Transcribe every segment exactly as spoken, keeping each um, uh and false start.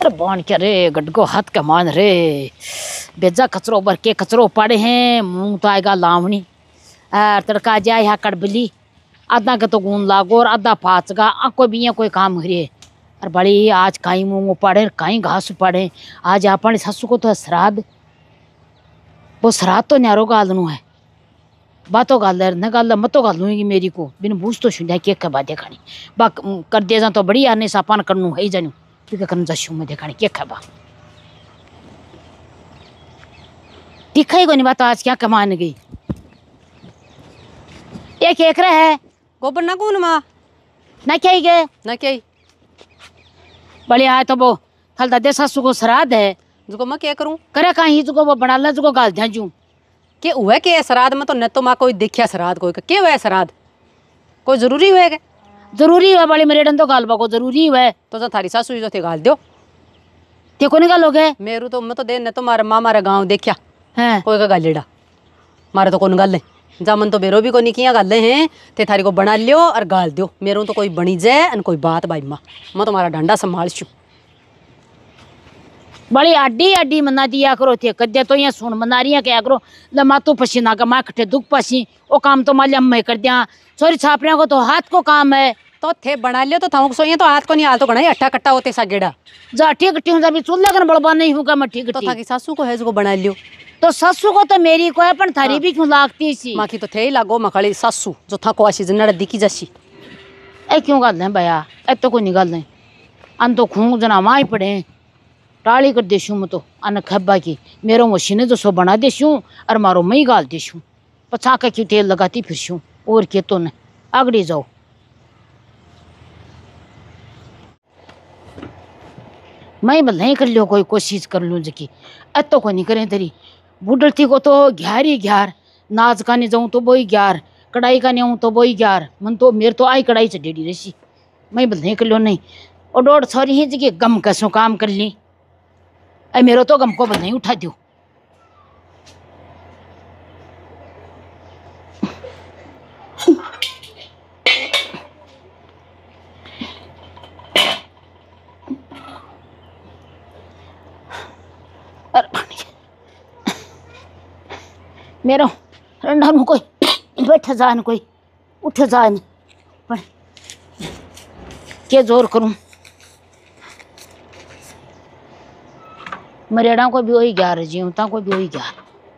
अरे बाण क्या रे गडगो हाथ का मान रे बेजा कचरो भर के कचरो पड़े हैं मुंह तो आएगा लावनी तड़का जाए यहाँ कड़बली आधा का तो गुन लागो और आधा पाँचगा आको भी कोई काम हरे और बड़ी आज कहीं मुँह पड़े कहीं घास पड़े आज अपने ससु को तो श्राद्ध वो श्राद्ध तो न्यारो गालनू है बातों गाल न गाल मतो गाल लूँगी मेरी को बिन बूझ तो सुन के के बात देखानी बा कर दे जा तो बड़ी आने सापान करनू है जानू ठीक करन जशू में देखानी के खबा दिखाई को नहीं बात आज क्या कमान गई एक एकरा है गोबर ना कौन माँ ना क्या गए ना क्या बड़े आए तो वो थल दादे सासू को श्राद्ध है जो मैं क्या करूँ करे कहीं जो वो बना ला जो गाल ध्यान जू के हुआ के श्राद्ध में तो न तो माँ कोई देखिया श्राद्ध कोई के हुआ श्राद्ध कोई जरूरी हुआ के जरूरी है बड़ी मेरे डन तो गाल को जरूरी है तो जो थारी सासू जो थे गाल दो ते को निकाल लोगे मेरू तो मैं तो दे न तो मारे माँ मारे गाँव देखिया हैं कोई का गालेड़ा मारे तो कौन गाल जामन तो बेरो भी को नहीं किया गाले हैं ते थारी को बना लियो और गाल दो मेरू तो कोई बनी जाए और कोई बात भाई माँ मैं तुम्हारा डंडा संभाल छू बड़ी आडी आडी मना दिया करो थे कद्या तो यहाँ सुन मना रही क्या करो लमा तो पसीना का माँ कट्ठे दुख पसी वो काम तो मालिया मैं कर दिया चोरी छापने को तो हाथ को काम है तो थे बना लियो तो थाऊ सोइए तो हाथ को नहीं हाल तो गणा अट्ठा कट्टा होते सा गेड़ा जा ठीक कट्टी हूँ चूल्हा कर बड़बा नहीं हूँ मैं ठीक तो थाकी सासू को है जो बना लियो तो ससु को तो मेरी को है पर थारी भी क्यों लागती सी माँ की तो थे ही लागो मखड़ी सासू जो था को आशी जनड़ दिखी जसी ए क्यों गाल है भैया ए तो कोई निकाल नहीं अन तो खून जना माँ पड़े टाली कर देशू मैं तो अन खब्बा की मेरो मशीने जो सो बना देशू और मारो मई गाल देशू पछा का क्यों तेल लगाती फिरशू और के तो न आगड़ी जाओ मैं बल नहीं कर लियो कोई कोशिश कर लूँ जकी ए तो कोई नहीं करें तेरी बुढ़ती को तो ग्यार ही ग्यार नाच का नहीं जाऊँ तो वो ही ग्यार कढ़ाई का नहीं हूँ तो वो ही ग्यार मन तो मेरे तो आई कढ़ाई से डेढ़ी रही मैं बल नहीं कर लियो नहीं और डोड़ सॉरी है जगह गम कसो काम कर ली अ मेरो तो गम को बल नहीं उठा दो मेरो रंडा में कोई बैठ जान कोई उठ जान पर के जोर करूं मरेड़ा को भी वही ग्यारह जीवता को भी वही ग्यारह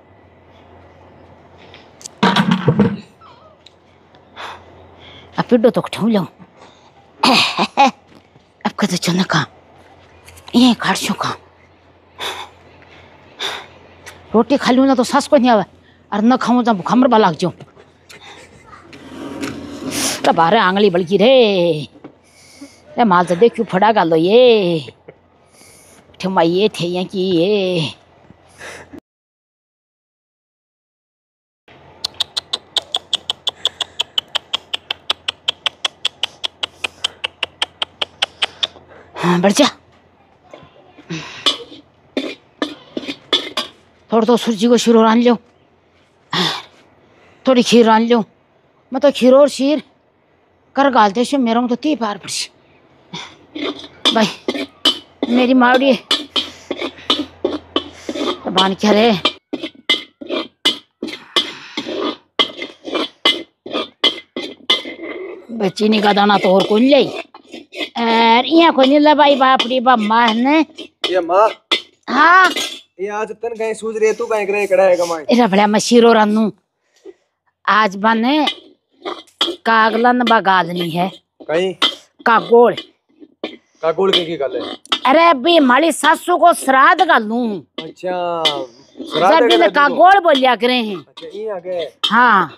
अब पिड्डो तो उठूं लो अब कद चल काम ये काटशो काम रोटी खा लूँ ना तो सास को नहीं आवे और न खाऊं तो खमर बा लाग जाऊं बारे आंगली बड़की रे ए माल तो देखियो फड़ा गालो ये ठमाई ये थे यहाँ की ये हाँ बढ़ जा थोड़ा तो सूरजी को शीर और आन लो थोड़ी खीर आन लो मैं तो खीर और शीर कर गालते शो मेरा तो ती पार पड़ी भाई मेरी मावड़ी बान क्या रे बच्ची नहीं का दाना तो और कौन ले और यहाँ को नहीं ला भाई बापड़ी बाप माँ ने ये माँ हाँ ये आज तन कहीं सूझ रही है तू कहीं करे कड़ा है कमाई इरा बड़ा मशीरो रानू आज बने कागलन बगालनी है कहीं कागोल कागोल के की गल है अरे अभी हमारी सासू को श्राद्ध का लूं अच्छा जब भी कागोल बोलिया करे हैं अच्छा ये आ गए हाँ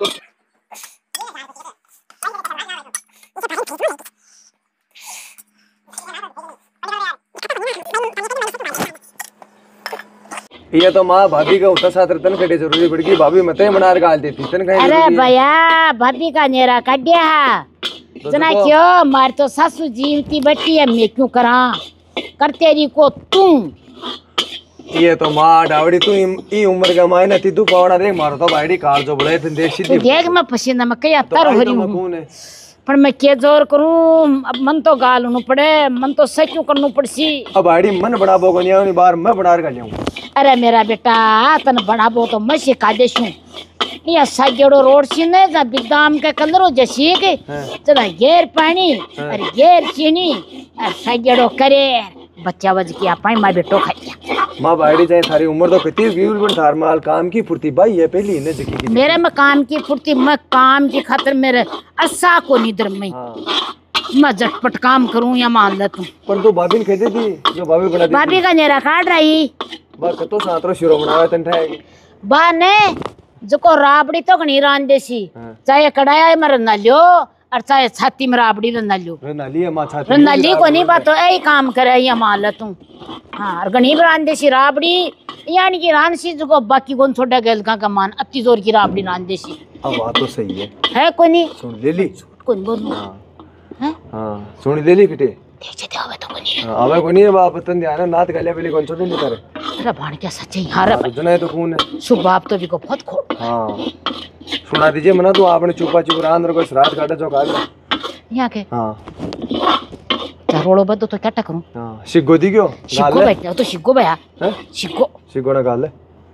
ये तो माँ भाभी का उठा साथ तन कटे जरूरी पड़ गई भाभी मते मनार गाल देती तन कहीं अरे भैया भाभी का नेरा कड्या जना क्यों मार तो सासू जीवती बैठी है मैं क्यों करा कर तेरी को तू ये तो माँ डावड़ी तू ई उम्र का माय न तू पावड़ा देख मारो तो भाईडी कार जो बड़े फिर देख सीधी देख मैं पसीना में कया तर हो रही हूं पर मैं के जोर करूं, अब मन तो गाल नु पड़े, मन तो सच्चू करनु पड़सी। अब आड़ी मन बनाबो को नहीं बार मैं बना कर लियाऊं। अरे मेरा बेटा तन बनाबो तो मैं सिखा देशू। ये सागेड़ो रोड सी ने जा बिदाम के कलरो जसी के चला घेर पानी और घेर चीनी और सागेड़ो करे बच्चा बज के पाई मां बेटो खाइया। मां बाड़ी जाए सारी उम्र तो कितनी व्यूल बन थार माल काम की फुर्ती भाई है पहली ने जकी की मेरे में काम की फुर्ती, मैं काम की खातिर मेरे असा को निदर में मैं झटपट काम करूं या मान ले तू। पर तो भाभी ने कहती थी जो भाभी बना दी भाभी का नेरा काट रही बा कतो सातरो शिरो बनावे तन ठाए बा ने जको राबड़ी तो घणी रान देसी, चाहे कढ़ाई में रंधा लियो और चाहे छाती में राबड़ी रंधा लियो। रंधाली है मां छाती रंधाली को नहीं बात तो ऐ काम करे या मान ले तू। हाँ और घणी रान देसी राबड़ी यानी कि रान सी जको बाकी कौन छोटा गेल का कमान अति जोर की राबड़ी रान देसी। अब बात तो सही है है कोई नहीं सुन ले ली कौन बोल हां हां सुन ले ली किटे देखे ते आवे तो कोई नहीं आवे कोई नहीं बाप तन ध्यान नात गले पहले कौन छोटे नहीं करे। अरे भाण क्या सच्चे यार जना तो खून है शुभ बाप तो भी को बहुत खोट। हां सुना दीजिए मना तो आपने चुपा चुप रहा अंदर कोई श्राद्ध काटा जो काल यहां के हां क्या रोड़ो बद तो क्या करूं। हां शिगो दी क्यों शिगो बैठ तो शिगो भया हैं शिगो शिगो ना गाल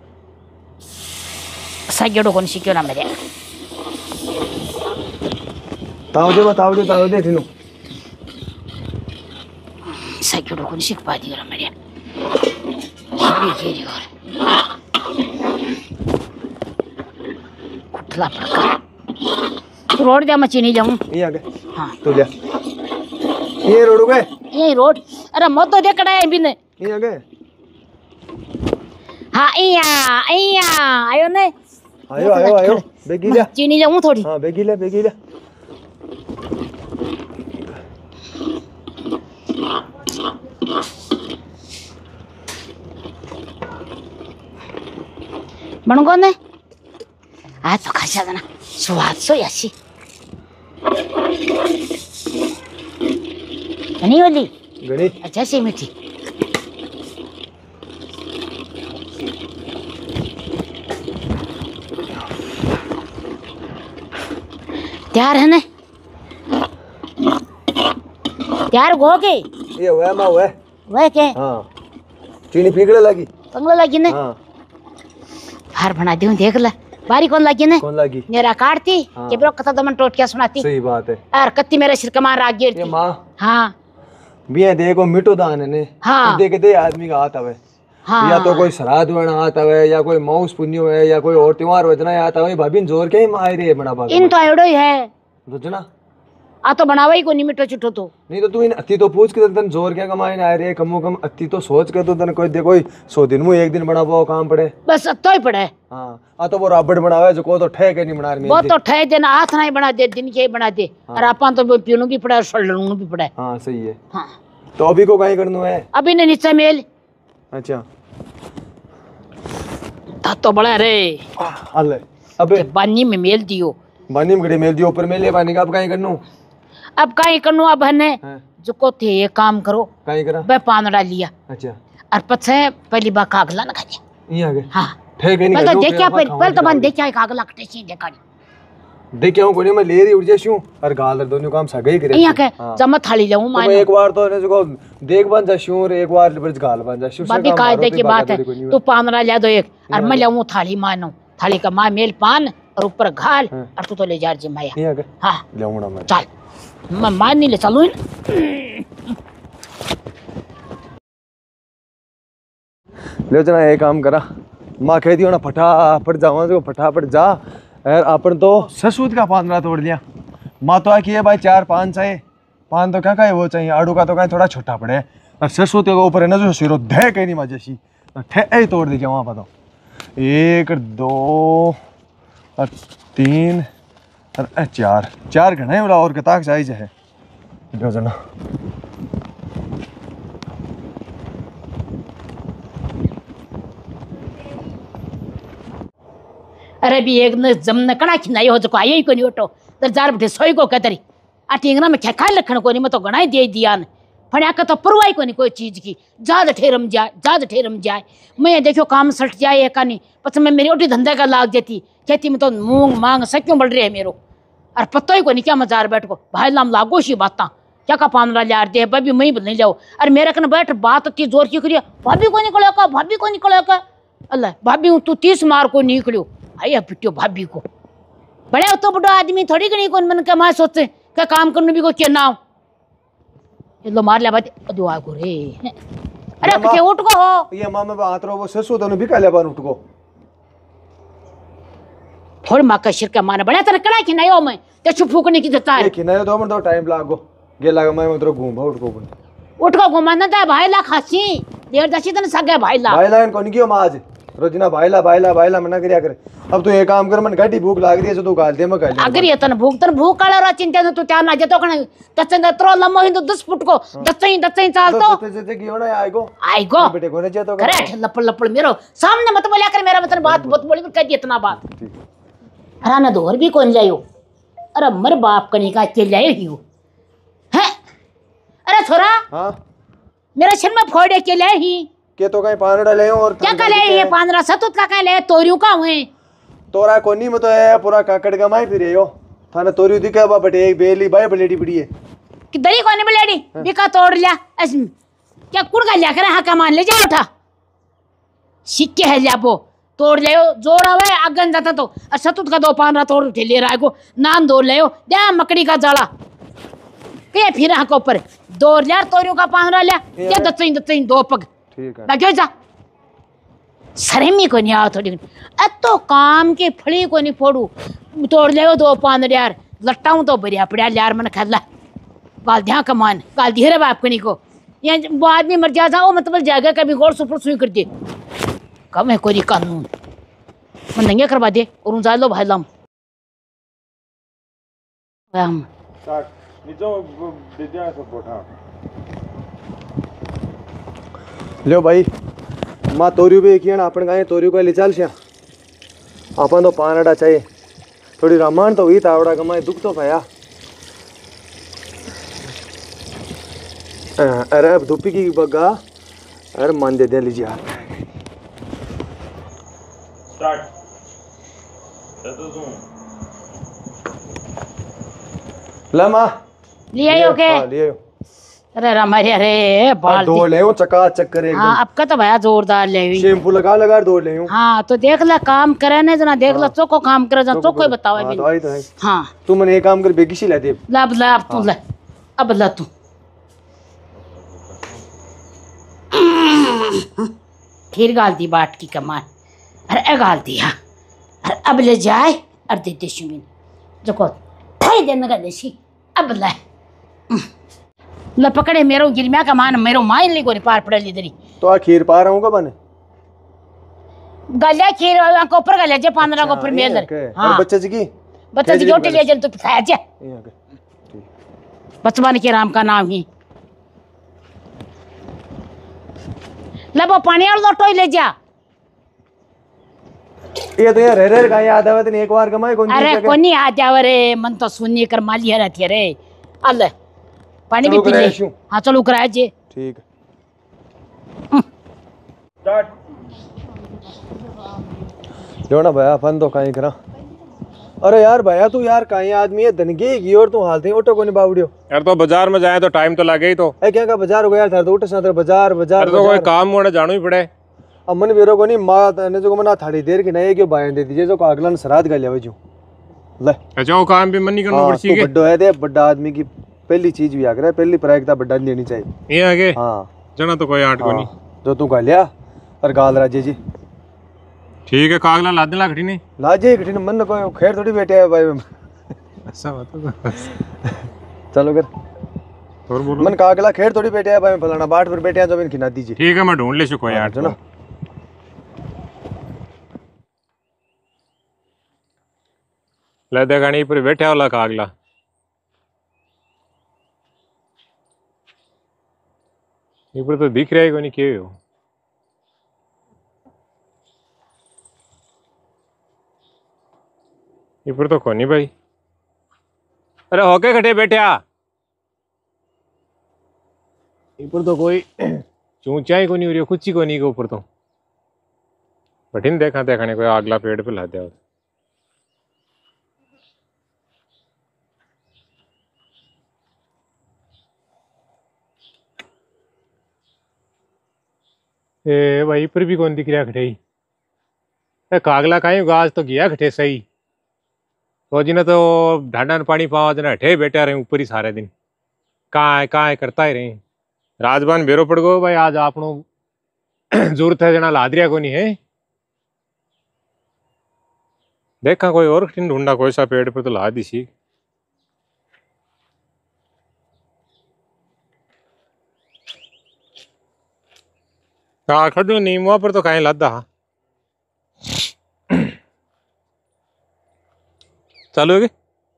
सागेड़ो कोन शिक्यो ना मेरे ताव दे बताओ दे ताव दे थिनु सागेड़ो कोन शिक पा दियो मेरे सारी जेरी और कुठला पड़का रोड दे मची नहीं जाऊं ये आगे हां तो ले ये रोड गए यही रोड अरे मत तो देखड़ा है बिने ये आगे हां इया इया आयो ने आयो आयो आयो बेगी ले चीनी जाऊं थोड़ी हां बेगी ले बेगी ले बनगो ने आ तो खासा देना स्वाद सो यासी नहीं वाली गणी अच्छा सी मीठी तैयार है ने तैयार हो गए ये हुआ मां हुआ वह के हां चीनी पिघले लगी पंगला लगी ने हां हार बना दूं देख ले बारी कौन लगी ने कौन लगी मेरा काटती के ब्रो कथा दमन टोट क्या सुनाती सही बात है और कत्ती मेरे सिर कमार राग गिरती ये मां हां बिया देखो मिटो दान ने हाँ। देख दे आदमी का हाथ आवे हाँ। या तो कोई श्राद्ध वना हाथ आवे या कोई मौस पुण्य है या कोई और त्योहार वजना हाथ आवे भाभी जोर के ही मार रही है बड़ा बात इन तो एड़ो ही है बुझना आ तो बनावा ही को नहीं मिटो चुटो तो नहीं तो तू इन अति तो पूछ के तन जोर क्या कमाए ना आ रही है कमो कम अति तो सोच के तो तन कोई दे कोई सौ दिन में एक दिन बना पाओ काम पड़े बस तो ही पड़े हां आ तो वो राबड़ बनावे जो को तो ठे के नहीं बना रही वो तो ठह देना हाथ नहीं बना दे दिन के बना दे और अपन तो पीनू भी पड़ा सड़नू भी पड़ा हां सही है हां तो अभी को कहीं करनो है अभी ने नीचे मेल अच्छा था तो बड़ा रे अल्ले अबे बानी में मेल दियो बानी में घड़ी मेल दियो ऊपर मेले पानी का अब कहीं करनो अब काई करनो अब हने जो को थे ये काम करो कहीं करा बे पानड़ा लिया अच्छा और पछे पहली बार कागला ना खाया ये आगे हां ठे के नहीं मैं तो करनो, देखया फिर पहले अपन पहले तो खावा बन देखया कागला कटे सी देखाड़ी देखया हूं कोनी मैं ले रही उड़ जाशू और गाल दोनों काम सगे करे यहाँ के जमा थाली लाऊं तो मैं मैं एक बार तो ने जो देख बन जाशू और एक बार बस गाल बन जाशू बाकी कायदे की बात है तू पानरा ले दो एक और मैं लाऊं थाली मानो थाली का मां मेल पान और ऊपर घाल और तू तो ले जा जिमाया ये आगे हां लाऊंगा मैं चल मैं मान नहीं ले चलूं ले जना एक काम करा मां कह दियो ना फटाफट जावा जो फटाफट जा और अपन तो ससूद का पांदरा तोड़ लिया मां तो आखी है भाई चार पांच चाहिए पान तो क्या कहे वो चाहिए आड़ू का तो कहीं थोड़ा छोटा पड़े और ससूद के ऊपर है ना जो सिरो धे कहीं नहीं मजे सी ठे तोड़ दी वहां पर तो एक दो और तीन और चार चार घना है और कताक चाहिए है जो जना अरे भी एक न जमन कणा खिनाई हो जको आयो ही कोनी ओटो तर जार बठे सोई को कतरी आ टिंगरा में खेखा लखण कोनी म तो गणाई दे दिया न पण आका तो परवाई कोनी कोई चीज की जाद ठेरम जाए जाद ठेरम जाए मैं देखो काम सट जाए एका नहीं पछ मैं मेरी ओटी धंधे का लाग जाती खेती में तो मूंग मांग सक्यों बढ़ रही है मेरो और पता ही को नहीं क्या मजार बैठ को भाई लाम लागो शी बात क्या का पांदरा लिया दे भाभी मैं नहीं जाओ अरे मेरे कन बैठ बात इतनी जोर की करिए भाभी को निकलो का भाभी को निकलो का अल्लाह भाभी हूँ तू तीस मार को निकलो आइया पिटियो भाभी को बड़े तो बड़ा आदमी थोड़ी कहीं कौन मन का माँ सोचते क्या काम करने भी को क्या ना ये लो मार लिया बात दुआ को रे अरे कथे उठ को हो ये माँ में बात रहो वो ससु तो भी काले बार उठ को थोड़ी माँ का शिरका माने बड़ा तेरे कड़ा की नहीं हो मैं ते चुप फूकने की देता है ये कि नहीं दो मिनट दो टाइम लागो ये लगा मैं उधर घूम उठ को उठ को घुमाना था भाई ला खासी देर दसी तने सगे भाई ला भाई ला इनको नहीं कियो माँ आज रोजिना भाईला भाईला भाईला मना करिया करे अब तू ये काम कर मन घटी भूख लाग रही है तू गाल दे मैं गाल अगर ये तन भूख तन भूख काला रा चिंता तो त्या ना जतो कण तचन त्रो लम्मो हिंदो दस फुट को दसई दसई चाल तो ते की होना आएगो आएगो बेटे कोने जे तो करे लपड़ लपड़ मेरो सामने मत बोलिया कर मेरा मतलब बात बहुत बोली कर दी इतना बात अरे ना दोर भी कौन लायो अरे मर बाप कनी का चल लायो ही है अरे छोरा हां मेरा सिर में फोड़े के ले ही के तो कहीं पानड़ा ले और क्या करे ये पांदरा सतुत का कहीं ले तोरियो का हुए तोरा कोनी में तो है पूरा काकड़ गमाई फिरे यो थाने तोरियो दिखा बा बटे एक बेली बाय बलेडी पड़ी है कि दरी कोनी बलेडी बिका तोड़ लिया ऐसे क्या कुड़ का लिया करे हाँ का मान ले जाओ उठा सिक्के है लिया वो तोड़ ले जोर आवे अगन जाता तो और सतुत का दो पांदरा तोड़ उठे ले रहा को नान दो ले दे मकड़ी का जाला के फिर हाँ को ऊपर दो यार तोरियो का पांदरा लिया क्या दत्तई दत्तई दो पग ठीक है लगे जा शर्मी को नहीं आओ थोड़ी अब तो काम के फली को नहीं फोड़ू तोड़ ले दो पांदर यार लट्टाऊं तो बढ़िया पड़ा यार मन खा गाल ध्या कमान गाल दी रे बाप कनी को ये वो आदमी मर जाता वो मतलब जाएगा कभी गौर सुपर सुई कर दे कम है कोई कानून मन नहीं करवा दे और उन लो भाई लाम हम लो भाई माँ तोरियो भी एक अपन गाय तोरियो का ले चल श्या अपन तो पानड़ा चाहिए थोड़ी रामायण तो हुई तावड़ा कमाए दुख तो भया अरे अब धुप्पी की बग्गा अरे मान दे दे लीजिए आप ला माँ ले आयो के हाँ, ले आयो अरे रमारी अरे बाल दो ले हूँ चका चक्कर एकदम हाँ अब का तो भया जोरदार ले हुई शैम्पू लगा लगा दो ले हूँ हाँ तो देख ला काम करे ने जना देख ला चोको काम करे जना चोको ही बताओ हाँ, अभी तो आई तो है हाँ तू मैंने एक काम कर बेगिशी ला दे ला अब ला अब तू ला अब ला तू फिर गाल दी बाट की कमान अरे गाल दिया अरे अब ले जाए और दे दे शुमिन जो को ठाई देने का देसी अब ला ला पकड़े मेरो गिरमिया का मान मेरो माइन ली को पार पड़ ली दरी तो आ खीर पा रहा हूँ कब बने गल्या खीर को ऊपर गल्या जे पांदरा को ऊपर मेल हाँ बच्चे जी की बच्चे जी रोटी ले जल तो खाया जे बचवान के राम का नाम ही लबो पानी और लोटो ही ले जा ये तो यार रे रे का याद आवे तो एक बार कमाए कौन अरे कोनी आ जाव रे मन तो सुननी कर माली रहती रे अल्लाह पानी भी पी ले हाँ चलो कराया जे ठीक लो ना भैया फन तो कहीं करा अरे यार भैया तू यार कहीं आदमी है धनगी की और तू हालते ऑटो को नहीं बावड़ियो यार तो बाजार में जाए तो टाइम तो लगे ही तो ए क्या का बाजार हो गया यार तो उठ सा बाजार बाजार तो कोई काम होने जाना ही पड़े अब मन बेरो को नहीं माँ ने जो मना थाड़ी देर की नहीं क्यों बायन दे दीजिए जो को अगला श्राद्ध कर लिया जो ले अच्छा वो काम भी मन नहीं करना हाँ, पड़सी के बड्डो है दे बड्डा आदमी की पहली चीज भी आकर पहली प्रायिकता बड्डा नहीं देनी चाहिए ये आगे हाँ जना तो कोई आट को नहीं जो तू कर लिया और गाल राजे जी ठीक है कागला लादने लाखड़ी नहीं लाजे कठिन मन को खैर थोड़ी बैठे है भाई ऐसा बात है चलो कर और बोलो मन कागला खैर थोड़ी बैठे है भाई फलाना बाट पर बैठे हैं तो इनकी ना दीजिए ठीक है मैं ढूंढ ले कोई आट ना लदे गाड़ी पर बैठा वाला कागला ये पर तो दिख रहा है कोई नहीं के हो ये पर तो कोनी भाई अरे होके खटे बैठा ये पर तो कोई चूचा को नहीं हो रही कुछ ही को नहीं के ऊपर तो बठिन देखा देखा नहीं कोई अगला पेड़ पे ला दिया ए भाई पर भी कौन दिख रहा खटे ही ए कागला काई गाज तो गया खटे सही रोजी ने तो ढांडा में पानी पावा जना हटे बैठा रहे ऊपर ही सारे दिन कहाँ है कहाँ है करता ही रहे राजबान बेरो पड़ गो भाई आज आपनो जरूरत है जना लादरिया को नहीं है देखा कोई और ढूंढा कोई सा पेड़ पर तो ला दी सी हाँ खड़ो नीमुआ पर तो कहीं लादा चालू है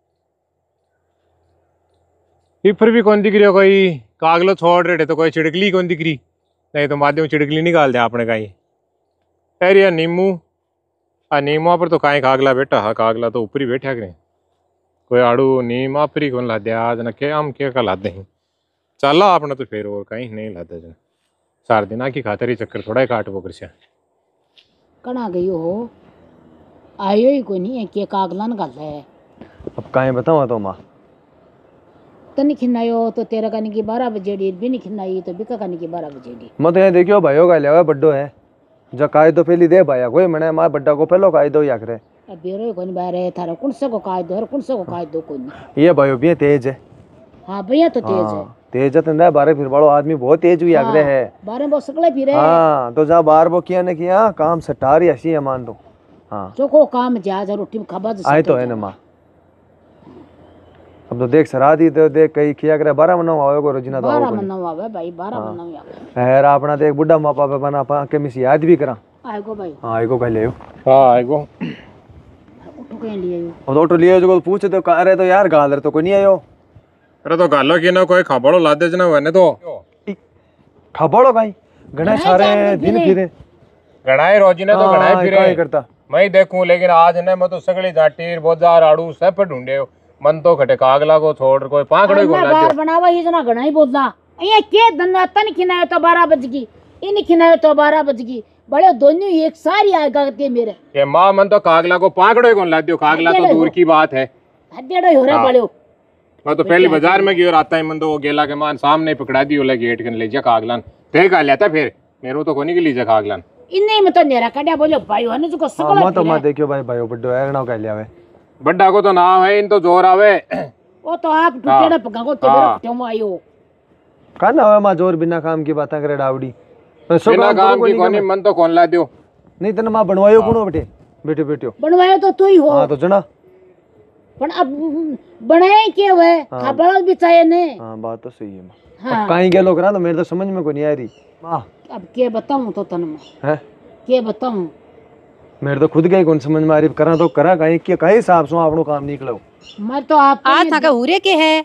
कि फिर भी कौन दिख रही हो कोई कागलो छोड़ रहे तो कोई छिड़कली कौन दिख रही नहीं तो माध्यम छिड़कली निकाल दे आपने कहीं अरे नीमू आ नीमुआ पर तो कहीं कागला बैठा हा कागला तो ऊपर ही बैठा करें कोई आड़ू नीम आप ही कौन ला दिया आज ना क्या हम क्या का लादे हैं चला आपने तो फिर और कहीं नहीं लादा जना चार दिन की खातर ही चक्कर थोड़ा ही काट वो कर कना गई हो आयो ही कोई नहीं है के कागला न गल है अब कहीं बताऊँ तो माँ तन खिनायो तो तेरा कनी की बारह बजे डी भी नहीं खिनाई तो बिका कनी की बारह बजे डी मैं तो यहाँ देखियो भाइयों का लिया बड्डो है जो कायदो पहली दे भाया कोई मने माँ बड्डा को पहलो कायदो या करे अब बेरो कोनी बारे थारा कौन सा को कायदो और कौन सा को कायदो कोनी ये भाइयों भी तेज है हां भैया तो तेज है तेज है तंदा बारे फिर बड़ो आदमी बहुत तेज हुई आगरे है बारे वो सकले फिरे हाँ तो जा बार वो किया ने किया काम सटारी ऐसी है मान दो हाँ जो को काम जा जा रोटी में खाबा आए तो है ना माँ अब तो देख सरा दी तो देख कहीं किया करे बारह मना आवे को रोजिना तो बारह मना आवे भाई बारह मना आवे है अपना देख बुढ़ा माँ पापा बना पा के मिस याद भी करा आएगो भाई हाँ आएगो कह ले हाँ आएगो उठो के लिए और ऑटो लिए जो पूछे तो कह रहे तो यार गाल रहे तो कोई नहीं आयो अरे तो गालो की ना कोई खबड़ो ला दे जना वने तो खबड़ो भाई घणे सारे दिन फिरे गणाए रोजी ने तो गणाए फिरे काय करता मैं देखूं लेकिन आज ने मैं तो सगली जाटीर बोजार आड़ू सब पे ढूंढे मन तो खटे कागला को छोड़ कोई पाकड़े को ना बार बनावा ही जना घणा ही बोलदा ये के धन्ना तन खिनायो तो बारह बज गई इन खिनायो तो बारह बज गई बड़े दोनों एक सारी आएगा ते मेरे ये मां मन तो कागला को पाकड़े को ला दियो कागला तो दूर की बात है हड्डेड़ो हो रहा बड़े मैं तो पहले बाजार में गयो आता है मन तो वो गेला के मान सामने पकड़ा दियो ले गेट कन ले जा कागलान ते का लेता फिर मेरो तो कोनी के ली जा कागलान इन्ने में तो नेरा कड्या बोलो भाई हने जो सकला हाँ, तो मैं देखियो भाई भाई बड्डो है ना कह लिया वे बड्डा को तो नाम है इन तो जोर आवे वो तो आप टुटेड़ा पका को तेरे क्यों आयो कान आवे मां जोर बिना काम की बातें करे डावड़ी बिना काम की कोनी मन तो कौन ला दियो नहीं तने मां बनवायो कोनो बेटे बेटे बेटियो बनवायो तो तू ही हो हां तो जना पण अब बनाए के वे खबड़ भी चाहिए ने हां बात तो सही है मां हाँ। अब कहीं गेलो करा तो मेरे तो समझ में कोई नहीं आ रही मां अब के बताऊं तो तन में हैं के बताऊं मेरे तो खुद के कौन समझ में आ रही करा तो करा कहीं के कहीं हिसाब से आपनो काम निकलो मैं तो आप आज था का हुरे के है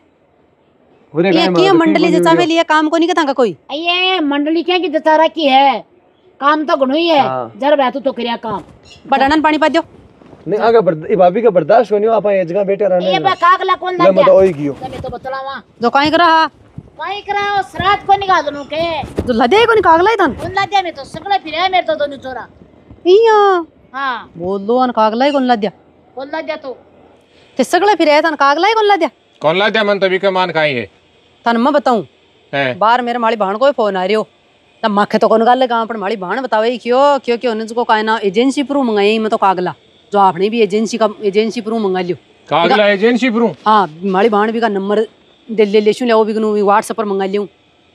हुरे ये की मंडली जचा में लिए काम को नहीं कथा कोई ये मंडली क्या की जचारा की है काम तो घणो ही है जरा बैठो तो करिया काम बटानन पानी पा दियो नहीं आगे बर्द ई भाभी का बर्दाश्त होनियो आपा ये जगह बैठे रहने ये बा कागला कौन ले मैं तो ओई कियो मैं तो बतलावा जो काई करा काई करा श्राद्ध को निकाल दनु के जो लदे को कागला ही तन कौन लदे में तो सकले फिरे मेरे तो दोनों चोरा इया हां बोल दो अन कागला ही कौन लद्या कौन लदे तो ते सगळे फिरे तन कागला ही कौन लद्या कौन ला दिया मन तो भी के मान खाई है तन मैं बताऊं है बाहर मेरे माली भाण को फोन आ रियो तब माखे तो कौन गाल काम पर माली भाण बतावे क्यों क्यों क्यों उन को कायना एजेंसी पर मंगाई मैं तो कागला जो आपने भी एजेंसी का एजेंसी पर मंगा लियो कागला एजेंसी पर हां माली भाण भी का नंबर दे ले लेशु ले वो भी कनु व्हाट्सएप पर मंगा लियो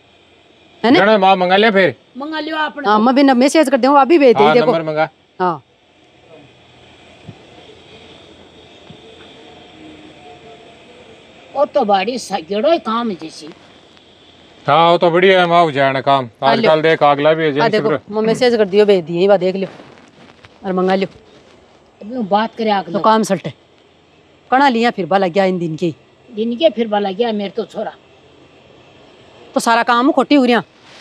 है ना जणा मां मंगा ले फिर मंगा लियो आपने हां मैं भी मैसेज कर दूं अभी भेज दे देखो नंबर मंगा हां ओ तो बाड़ी सगड़ो काम जैसी हां वो तो बढ़िया है मां जाने काम आजकल देख कागला भी एजेंसी पर मैं मैसेज कर दियो भेज दिए बा देख लियो और मंगा लियो अभी बात करे आग तो काम सल्टे कणा लिया फिर भला गया इन दिन के दिन के फिर भला गया मेरे तो छोरा तो सारा काम खोटी हो रिया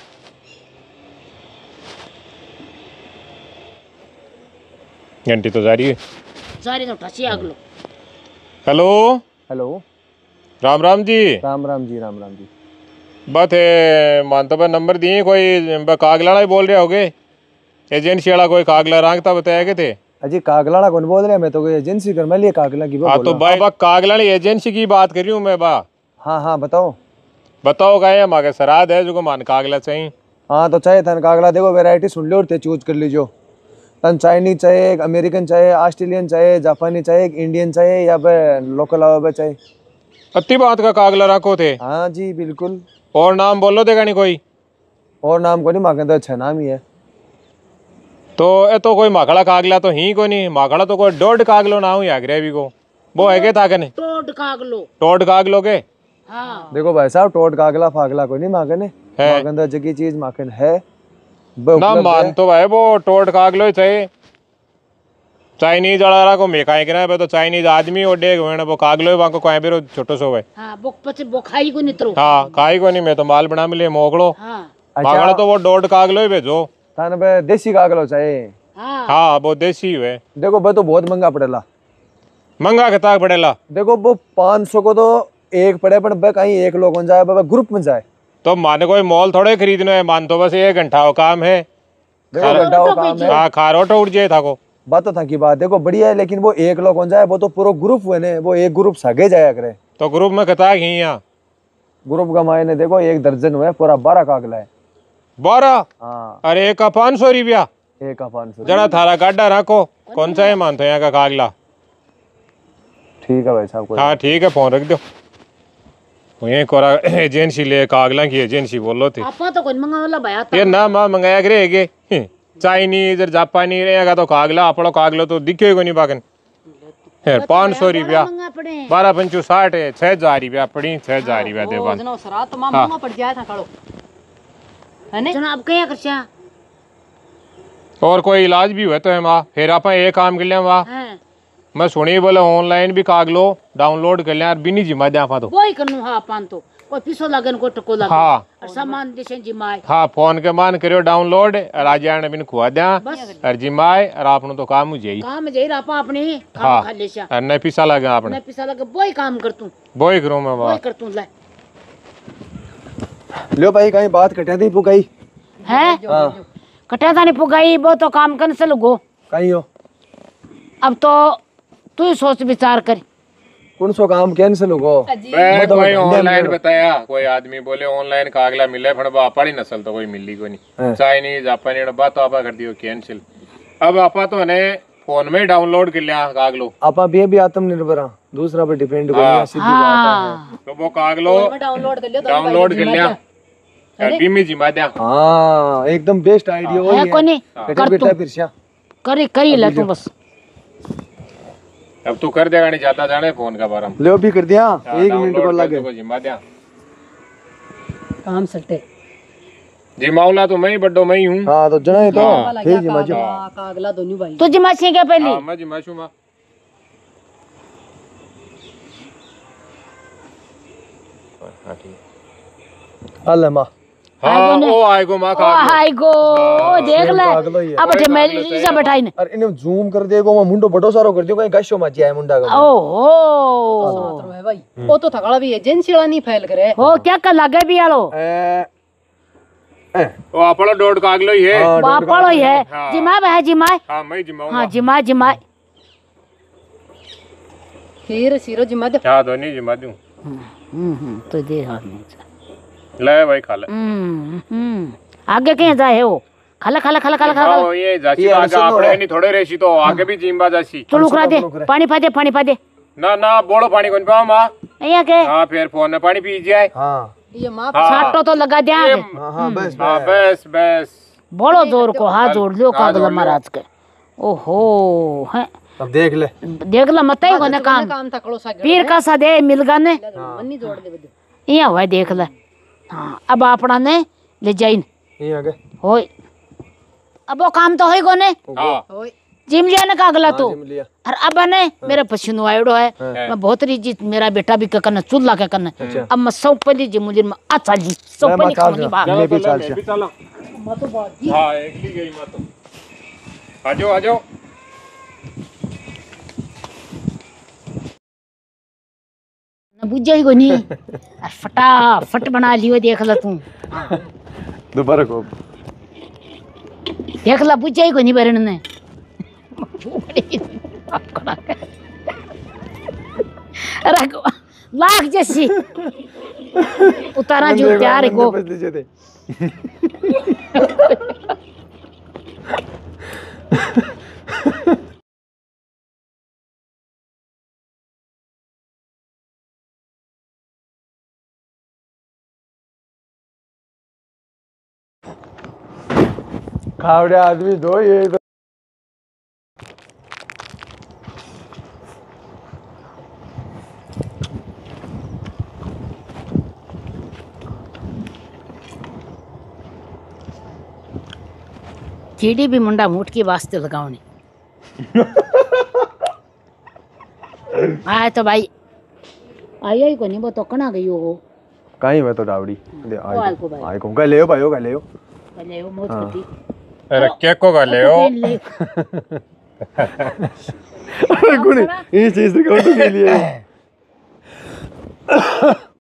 घंटी तो जा रही है सारी तो ठसी आग लो हेलो हेलो राम राम जी राम राम जी राम राम जी बात है मानता पर नंबर दिए कोई कागला ही बोल रहे होगे एजेंसी वाला कोई कागला रंगता बताया के थे अजी कागला कौन बोल रहे मैं तो कोई एजेंसी कर मैं लिए कागला की हाँ तो भाई बा कागला एजेंसी की बात कर रही हूँ मैं बा हाँ हाँ बताओ बताओ गए हमारे सराद है जो मान कागला चाहिए हाँ तो चाहे तन कागला देखो वैरायटी सुन लो और ते चूज कर लीजिए। तन चाइनीज चाहिए, अमेरिकन चाहिए, ऑस्ट्रेलियन चाहिए, जापानी चाहिए, इंडियन चाहिए या फिर लोकल आवा चाहिए। अति बात का कागला रखो थे। हाँ जी बिल्कुल। और नाम बोलो देगा नहीं कोई? और नाम को नहीं, मांगे तो अच्छा नाम ही है। तो ये तो कोई माखड़ा कागला तो ही को नहीं, माखड़ा तो कोई डोड कागलो ना हुई ग्रेवी को वो है के था के नहीं? टोड कागलो। टोड कागलो के? हाँ देखो भाई साहब, टोट कागला फागला को नहीं मांगने, मांगन तो जगी चीज माखन है ना मान तो भाई वो टोड कागलो ही चाहिए। चाइनीज वाला को मेका के ना तो चाइनीज आदमी और डेग वेण वो कागलो ही को कोई बेरो छोटो सो है। हाँ वो पचे वो खाई को नहीं तरो। हाँ खाई को नहीं, मैं तो माल बना मिले मोकलो। हाँ मागड़ा तो वो डोड कागलो ही भेजो। थाने पे देसी कागलो चाहिए। हाँ हाँ वो देसी है। देखो भाई तो बहुत महंगा पड़ेला। महंगा कितना पड़ेला? देखो वो पाँच सौ को तो एक पड़े, पर भाई कहीं एक लोग हो जाए, बाबा ग्रुप में जाए तो माने कोई मॉल थोड़े खरीदना है, मान तो बस एक घंटा का काम है। देखो घंटा वो काम है। हाँ खारोट उठ जाए था को बात तो था की बात देखो बढ़िया है, लेकिन वो एक लोग हो जाए, वो तो पूरा ग्रुप हुए ने, वो एक ग्रुप सगे जाया करे। तो ग्रुप में कितना ही यहाँ ग्रुप का मायने देखो एक दर्जन हुए, पूरा बारह कागला है। बारह? हाँ अरे एक का पाँच सौ रुपया। एक का पाँच सौ। जरा थारा गाड्डा रखो, कौन सा है मानते यहाँ का कागला? ठीक है भाई साहब कोई। हाँ ठीक है, फोन रख दो। ये कोरा एजेंसी ले, कागला की एजेंसी बोलो थे। आपा तो कोई मंगा वाला भाया था। ये ना माँ मंगाया करे गे चाइनीज और जापानी रहेगा तो कागला अपनो कागलो तो दिखे को नहीं बागन। पाँच सौ रुपया मंगा पड़े। बारह पंचू साठ है, छह हजार रुपया पड़ी, छह हजार रुपया दे बान। जना सरा तो मामा पड़ जाए था खड़ो है ने। जनाब क्या करछा? और कोई इलाज भी हुआ तो है माँ, फिर आप एक काम कर लिया माँ, हैं मैं सुनी बोले ऑनलाइन भी कागलो डाउनलोड कर लिया बिनी जिमा दे आपा तो। वो ही करनु। हाँ पान तो कोई पिसो लगन को टको लगन। हाँ और सामान देशन जिमाए। हाँ फोन के मान करियो डाउनलोड और आज आने बिन खुआ दिया और जिमाए और आपनो तो काम हो जाई। काम जाई रापा अपने काम हाँ खा लेशा। और नहीं पिसा लगा आपने। मैं पिसा लगे वो ही काम करतू। वो ही करूँ मैं वो माँ। ही करतू ले। लो भाई कहीं बात कटिया थी पुकाई है हाँ कटिया था नहीं पुगाई, वो तो काम कैंसिल हो। कहीं हो अब तो तू ही सोच विचार कर। कौन सो काम कैंसिल हो? मैं कोई ऑनलाइन बताया, कोई आदमी बोले ऑनलाइन कागला मिले फिर बापाड़ी नस्ल तो कोई मिली को नहीं, चाइनीज जापानी बात तो आपा कर दियो कैंसिल। अब आपा तो ने फोन में डाउनलोड कर लिया कागलो। आपा भी भी आत्मनिर्भर हां, दूसरा पे डिपेंड करना सीधी बात है। तो वो कागलो डाउनलोड कर लियो डाउनलोड कर लिया अभी में जिमा दिया। हाँ एकदम बेस्ट आइडिया वही है है। कोनी कर बेटा तू फिर श्या करी करी ले तू बस। अब तू कर देगा नहीं जाता जाने फोन का बारे में। ले भी कर दिया, एक मिनट को लगे को जिमा दिया काम सट्टे जिमाऊला तो मैं ही बड्डो मैं ही हूँ। हाँ तो जना तो ठीक है मजो कागला दोनों भाई तू जिमा सी क्या पहली? हाँ मैं जिमा छू माँ। हाँ ठीक अल्लाह माँ हाँ ओ आएगो माँ ओ कागलो। हाय गो ओ देख ले कागलो ही है। अब बैठे मैं इसा बैठाई ने। अरे इन्हें जूम कर देगो, मैं मुंडो बड़ो सारो कर दियो, कहीं गशो मच जाए मुंडा का। ओहो है भाई वो तो थकाड़ा भी एजेंसी वाला नहीं फैल करे हो क्या कर लगे भी आलो ए ए ओ आपड़ा डोड कागलो ही है। हाँ, बापड़ो ही है हाँ। जिमा है जिमा। हाँ मैं जिमाऊंगा। हाँ जिमा जिमा। फिर सिरो जिम्मा दे। हाँ दोनों जिमा दूं। हम्म हम्म तो दे हाथ में। ले भाई खा ले। हम्म हम्म आगे कहीं जाए हो? खाला खाला खाला खाला खाला। हाँ ये जासी ये आगे सुनो आपड़े है। नहीं थोड़े रेसी तो आगे भी जिम्बा जासी। चलो उखड़ा दे पानी पा दे पानी पा दे। ना ना बोलो पानी कौन पाओ माँ। અહીંયા કે हाँ फिर फोन में पानी पी जाए। हाँ ये माँ हाँ સાટો તો લગા દે આગે हाँ हाँ बस हाँ बस बस બોલો જોર को हाथ जोड़ लियो कागला महाराज के। ओहो है अब देख ले। देख ला मत ही कोने काम काम थकड़ो सा पीर का सा दे मिलगा ने मन्नी जोड़ दे बदे यहाँ हुआ देख ले। हाँ अब अपना ने ले जाइन ये आगे होय अब वो काम तो होई कोने हाँ ओए जिम लिया ने कागला तो जिम लिया। और अब ने मेरे पसीनो आयोडो है मैं बहुत रीजी मेरा बेटा भी करना चूल्हा के करना अब मैं सौ पली जी मुझे में अच्छा जी सौ मैं पली चाल खानी जा, बात मैं भी चाल मैं भी जा। चला। हाँ एक ही गई मैं तो। आ जाओ आ जाओ। बुझा ही को नहीं फटाफट बना लियो देख ला तू दोबारा को देख ला बुझा ही को नहीं बरन ने रख लाख जैसी उतारा जो प्यार को बस लीजिए थे। खावड़े आदमी दो ये तो। चीड़ी भी मुंडा मूठ के वास्ते लगावनी। आए तो भाई आयो ही को नहीं वो तो कना गई हो कहीं मैं तो डावड़ी दे ओ आल को भाई। आई को गले हो भाई हो गले हो भले वो मौज हाँ। करती अरे क्या को गले हो अरे गुण इस चीज के लिए